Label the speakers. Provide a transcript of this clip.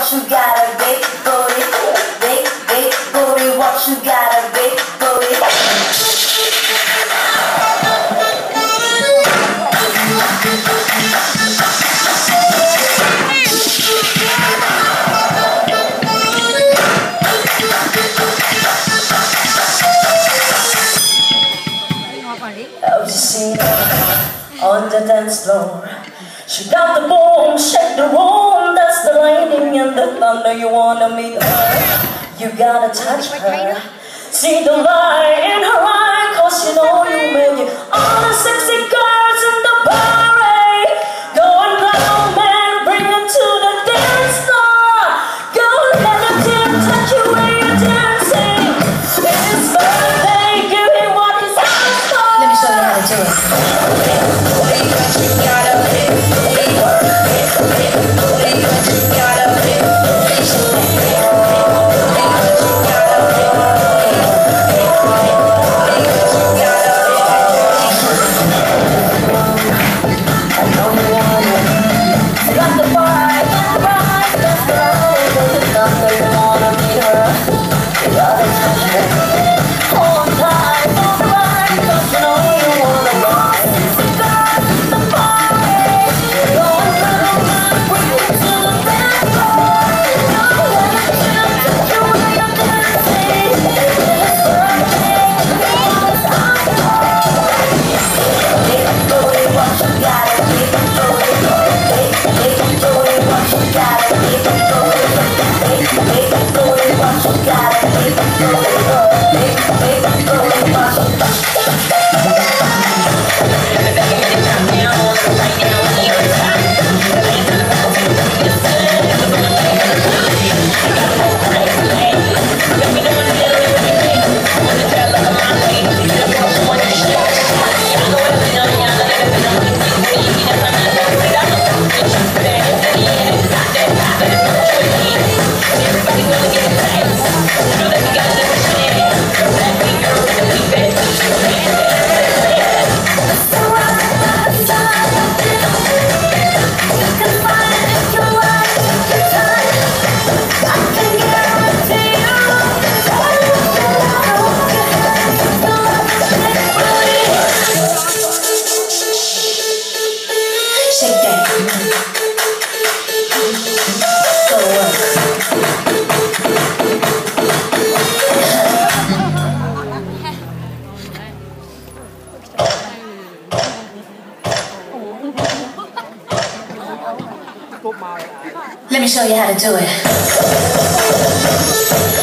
Speaker 1: what you got a big booty, big booty, what you got a big booty. I'll just sing on the dance floor. She got the boom, shake the room. That's the lightning and the thunder. You wanna meet her, you gotta touch her. See the light in her eye, cause you know you make it. All the sexy girls in the party, go and grab a man, bring him to the dance floor. Go and let the tip touch you when you're dancing. It's his birthday, give him what he's asked for. Let me show you how to do it. Let me show you how to do it.